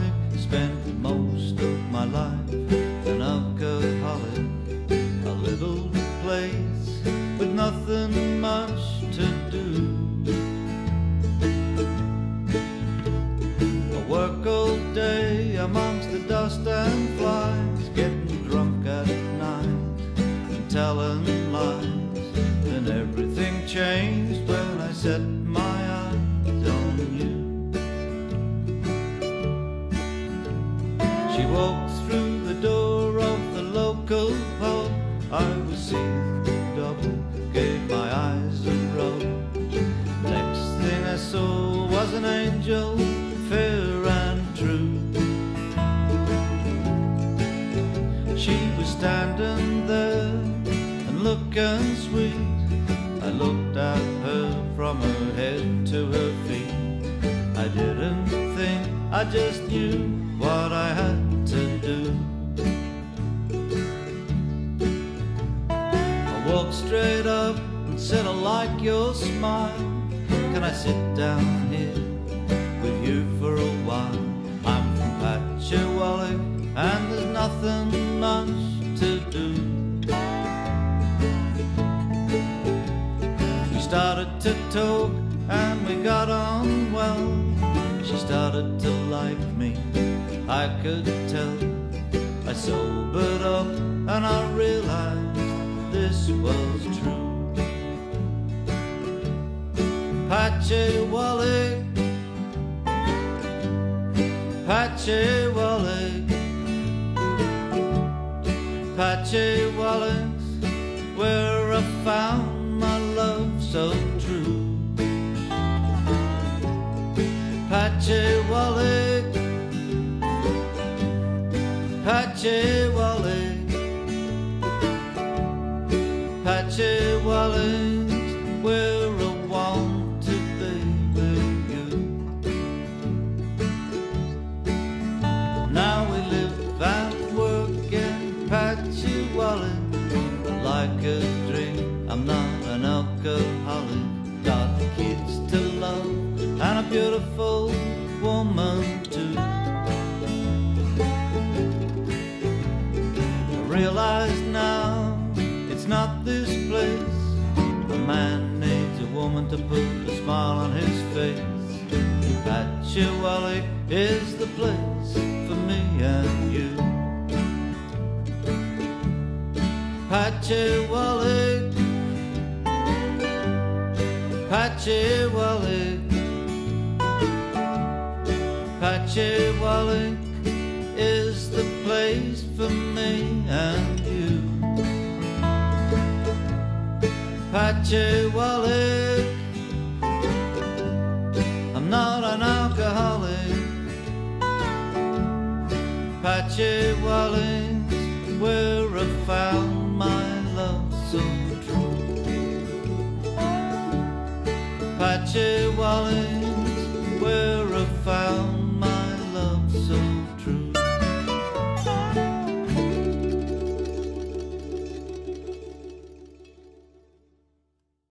Patchewollock, spent most of my life an alcoholic. A little place with nothing much to do. I work all day amongst the dust and flies, getting drunk at night and telling lies. And everything changed when I set my eyes on you. She walked through the door of the local pub. I was seeing double, gave my eyes a rub. Next thing I saw was an angel, fair and true. She was standing there and looking sweet. I looked at her from her head to her feet. I didn't think, I just knew what I had to do. I walked straight up and said, I like your smile. Can I sit down here with you for a while? I'm from Patchewollock and there's nothing much to do. We started to talk and we got on well. She started to like me, I could tell. I sobered up and I realized this was true. Patchewollock, Patchewollock, Patchewollock's where I found my love so true. Patchewollock, Patchewollock, Patchewollock's where I want to be with you. Now we live and work in Patchewollock like a dream. I'm not an alcoholic, got kids to love and a beautiful woman too. I realize now it's not this place. A man needs a woman to put a smile on his face. Patchewollock is the place for me and you. Patchewollock, Patchewollock, Patchewollock is the place for me and you. Patchewollock, I'm not an alcoholic. Patchewollock's where I found my love so true. Patchewollock,